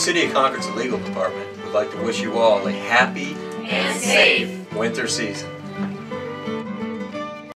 City of Concord's legal department would like to wish you all a happy and safe winter season.